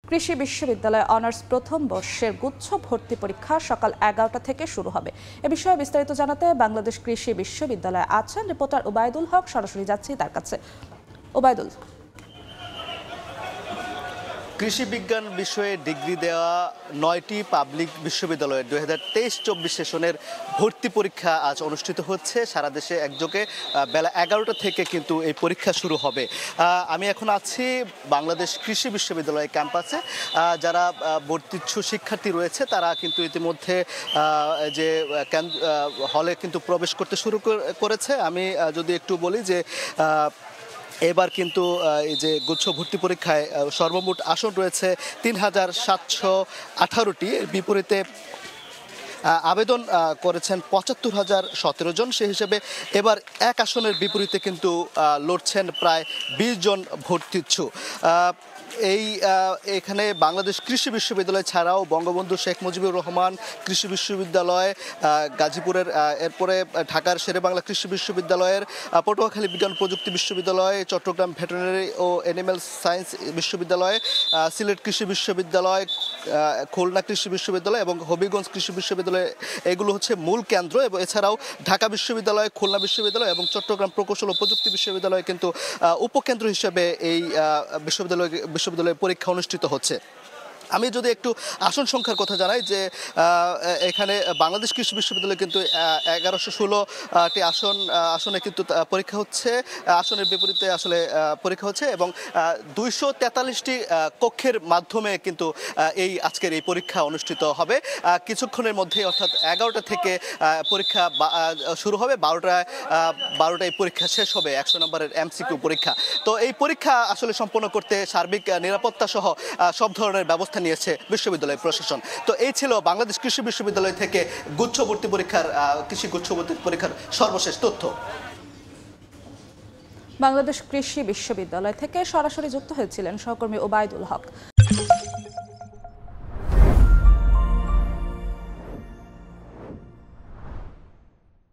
কৃষি বিশ্ববিদ্যালয়ে অনার্স প্রথম বর্ষের গুচ্ছ ভর্তি পরীক্ষা সকাল 11টা থেকে শুরু হবে। এ বিষয়ে বিস্তারিত জানাতে বাংলাদেশ কৃষি বিশ্ববিদ্যালয়ে আছেন রিপোর্টার ওবায়দুল হক। সরাসরি যাচ্ছি তার কাছে। ওবায়দুল, কৃষি বিজ্ঞান বিষয়ে ডিগ্রি দেওয়া 9টি পাবলিক বিশ্ববিদ্যালয়ের 2023-24 সেশনের ভর্তি পরীক্ষা আজ অনুষ্ঠিত হচ্ছে সারা দেশে একযোগে। বেলা 11টা থেকে কিন্তু এই পরীক্ষা শুরু হবে। আমি এখন আছি বাংলাদেশ কৃষি বিশ্ববিদ্যালয় ক্যাম্পাসে। যারা ভর্তিচ্ছু শিক্ষার্থী রয়েছে তারা কিন্তু ইতিমধ্যে যে হলে কিন্তু প্রবেশ করতে শুরু করেছে। আমি যদি একটু বলি যে এবার কিন্তু এই যে গুচ্ছ ভর্তি পরীক্ষায় সর্বমোট আসন রয়েছে 3718টি। এর বিপরীতে আবেদন করেছেন ৭৫,০১৭ জন। সেই হিসেবে এবার এক আসনের বিপরীতে কিন্তু লড়ছেন প্রায় 20 জন ভর্তিচ্ছু। এখানে বাংলাদেশ কৃষি বিশ্ববিদ্যালয় ছাড়াও বঙ্গবন্ধু শেখ মুজিবুর রহমান কৃষি বিশ্ববিদ্যালয়, গাজীপুরের এরপরে ঢাকার শের-এ-বাংলা কৃষি বিশ্ববিদ্যালয়ের, পটুয়াখালী বিজ্ঞান প্রযুক্তি বিশ্ববিদ্যালয়, চট্টগ্রাম ভেটেরিনারি ও অ্যানিম্যাল সায়েন্স বিশ্ববিদ্যালয়, সিলেট কৃষি বিশ্ববিদ্যালয়, খুলনা কৃষি বিশ্ববিদ্যালয় এবং হবিগঞ্জ কৃষি বিশ্ববিদ্যালয়, এগুলো হচ্ছে মূল কেন্দ্র। এবং এছাড়াও ঢাকা বিশ্ববিদ্যালয়, খুলনা বিশ্ববিদ্যালয় এবং চট্টগ্রাম প্রকৌশল ও প্রযুক্তি বিশ্ববিদ্যালয় কিন্তু উপকেন্দ্র হিসেবে এই বিশ্ববিদ্যালয়ের পরীক্ষা অনুষ্ঠিত হচ্ছে। আমি যদি একটু আসন সংখ্যার কথা জানাই যে এখানে বাংলাদেশ কৃষি বিশ্ববিদ্যালয়ে কিন্তু 1116টি আসনে কিন্তু পরীক্ষা হচ্ছে, আসনের বিপরীতে আসলে পরীক্ষা হচ্ছে এবং 243টি কক্ষের মাধ্যমে কিন্তু আজকের এই পরীক্ষা অনুষ্ঠিত হবে। কিছুক্ষণের মধ্যে অর্থাৎ 11টা থেকে পরীক্ষা শুরু হবে, 12টায় পরীক্ষা শেষ হবে 100 নম্বরের MCQ পরীক্ষা। তো এই পরীক্ষা আসলে সম্পন্ন করতে সার্বিক নিরাপত্তা সহ সব ধরনের ব্যবস্থা নিয়েছে বিশ্ববিদ্যালয় প্রশাসন। তো এই ছিল বাংলাদেশ কৃষি বিশ্ববিদ্যালয় থেকে কৃষি গুচ্ছ ভর্তি পরীক্ষার সর্বশেষ তথ্য। বাংলাদেশ কৃষি বিশ্ববিদ্যালয় থেকে সরাসরি যুক্ত হয়েছিলেন সহকর্মী ওবায়দুল হক।